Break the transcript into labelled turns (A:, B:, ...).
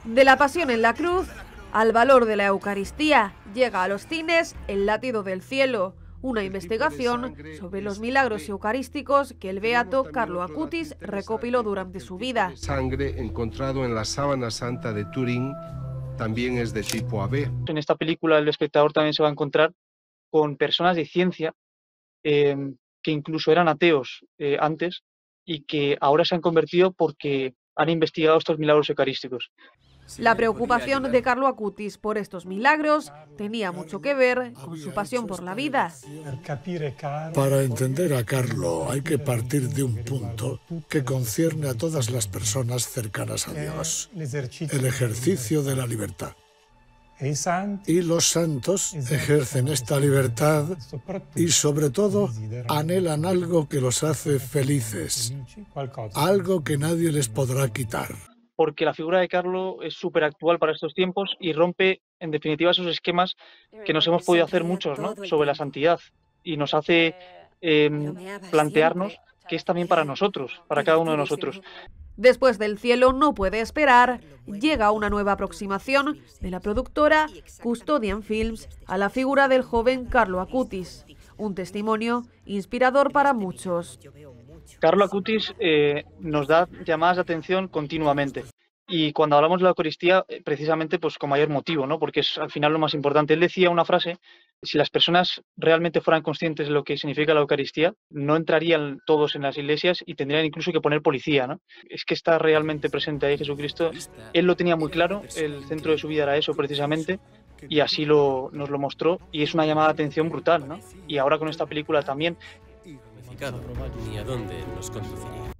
A: De la pasión en la cruz al valor de la Eucaristía, llega a los cines El latido del cielo, una investigación sobre los milagros eucarísticos que el beato Carlo Acutis recopiló durante su vida.
B: Sangre encontrado en la sábana santa de Turín también es de tipo AB.
C: En esta película el espectador también se va a encontrar con personas de ciencia que incluso eran ateos antes y que ahora se han convertido porque han investigado estos milagros eucarísticos.
A: La preocupación de Carlo Acutis por estos milagros tenía mucho que ver con su pasión por la vida.
D: Para entender a Carlo hay que partir de un punto que concierne a todas las personas cercanas a Dios, el ejercicio de la libertad. Y los santos ejercen esta libertad y sobre todo anhelan algo que los hace felices, algo que nadie les podrá quitar.
C: Porque la figura de Carlo es súper actual para estos tiempos y rompe, en definitiva, esos esquemas que nos hemos podido hacer muchos, ¿no?, sobre la santidad, y nos hace plantearnos que es también para nosotros, para cada uno de nosotros.
A: Después del cielo no puede esperar, llega una nueva aproximación de la productora Custodian Films a la figura del joven Carlo Acutis, un testimonio inspirador para muchos.
C: Carlo Acutis nos da llamadas de atención continuamente. Y cuando hablamos de la Eucaristía, precisamente pues con mayor motivo, ¿no?, porque es al final lo más importante. Él decía una frase: si las personas realmente fueran conscientes de lo que significa la Eucaristía, no entrarían todos en las iglesias y tendrían incluso que poner policía, ¿no? Es que está realmente presente ahí Jesucristo. Él lo tenía muy claro, el centro de su vida era eso precisamente, y así nos lo mostró, y es una llamada de atención brutal, ¿no? Y ahora con esta película también.
E: Ni a dónde nos conduciría.